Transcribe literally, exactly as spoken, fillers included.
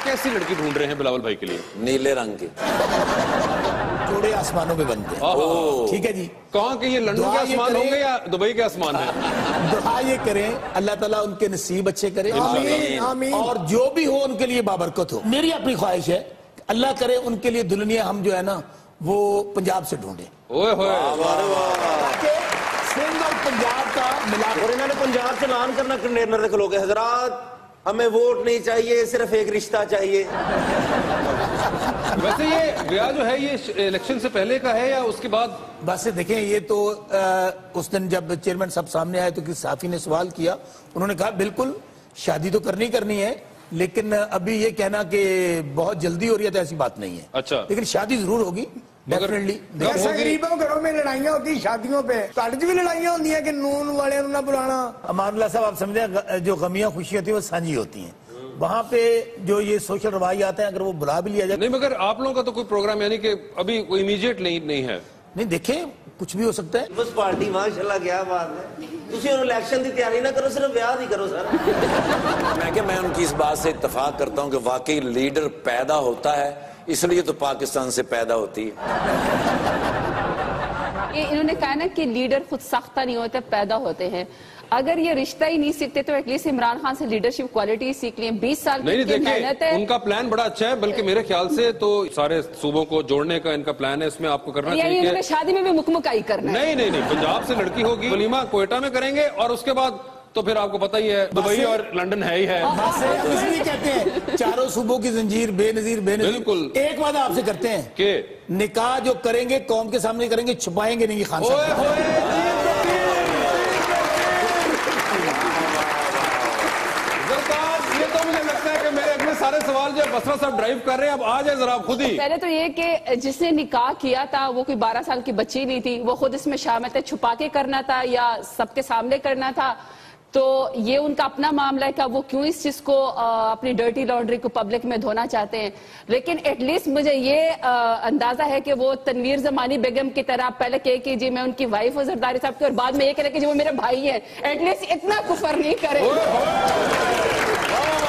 कैसी लड़की ढूंढ रहे हैं बिलावल भाई के लिए? नीले रंग की, जोड़े आसमानों पे बनते हैं। ठीक है जी। कहाँ के ये लंदन के आसमान होंगे या दुबई के आसमान है? दुआ ये करें अल्लाह ताला उनके नसीब अच्छे करे, आमीन, आमीन। और जो भी हो उनके लिए बाबरकत हो। मेरी अपनी ख्वाहिश है अल्लाह करे उनके लिए दुल्हनिया हम जो है ना वो पंजाब से ढूंढे। ओए होए, सिंध और पंजाब का मिला। और इन्होंने पंजाब से ऐलान करना कंटेनर रख लोगे, हजरात हमें वोट नहीं चाहिए, सिर्फ एक रिश्ता चाहिए। वैसे ये ब्याह जो है ये इलेक्शन से पहले का है या उसके बाद? बस देखें ये तो आ, उस दिन जब चेयरमैन साहब सामने आए तो किसी साथी ने सवाल किया, उन्होंने कहा बिल्कुल शादी तो करनी करनी है, लेकिन अभी ये कहना कि बहुत जल्दी हो रही है तो ऐसी बात नहीं है। अच्छा, लेकिन शादी जरूर होगी डेफिनेटली। ऐसा गरीबों घरों में लड़ाइयाँ होती शादियों पे, काट भी लड़ाइयाँ होती हैं कि नून वाले ना बुलाना। अमानुल्लाह साहब आप समझे जो गमियाँ खुशी होती है वो साझी होती हैं, वहाँ पे जो ये सोशल रवायात हैं अगर वो बुला भी लिया जाए। नहीं मगर आप लोगों का तो कोई प्रोग्राम यानी कि अभी कोई इमीडिएट नहीं नहीं है? नहीं देखें कुछ भी हो सकता है। बस पार्टी माशाल्लाह क्या बात है, तुसी उन इलेक्शन की तैयारी ना करो, सिर्फ ब्याह ही करो सर। मैं क्या मैं उनकी इस बात से इत्तेफाक करता हूँ कि वाकई लीडर पैदा होता है, इसलिए तो पाकिस्तान से पैदा होती है। ये इन्होंने कहा ना कि लीडर खुद साख्ता नहीं होते पैदा होते हैं। अगर ये रिश्ता ही नहीं सीखते तो एटलीस्ट इमरान खान से लीडरशिप क्वालिटी सीख लिए। बीस साल नहीं, की मेहनत है। उनका प्लान बड़ा अच्छा है, बल्कि मेरे ख्याल से तो सारे सूबों को जोड़ने का इनका प्लान है, इसमें आपको करना चाहिए। शादी में भी मुकमुकाई करना है। नहीं नहीं नहीं, पंजाब से लड़की होगी, वलीमा कोयटा में करेंगे और उसके बाद तो फिर आपको पता ही है दुबई और लंदन है ही है। इसलिए कहते हैं चारों सूबों की जंजीर बेनजीर बेनजीर। बिल्कुल। एक वादा आपसे करते हैं कि निकाह जो करेंगे कौम के सामने करेंगे, छुपाएंगे नहीं खान साहब। सारे सवाल जो बसरा साहब ड्राइव कर रहे हैं, अब आ जाए जरा खुद ही। पहले तो ये कि जिसने निकाह किया था वो कोई बारह साल की बच्ची नहीं थी, वो खुद इसमें शामिल थे, छुपा के करना था या सबके सामने करना था, तो ये उनका अपना मामला है कि वो क्यों इस चीज को आ, अपनी डर्टी लॉन्ड्री को पब्लिक में धोना चाहते हैं। लेकिन एटलीस्ट मुझे ये आ, अंदाजा है कि वो तनवीर जमानी बेगम की तरह पहले कहे कि जी मैं उनकी वाइफ हूँ जरदारी साहब की, और बाद में ये कहे कि जी वो मेरे भाई है। एटलीस्ट इतना कुफर नहीं करे।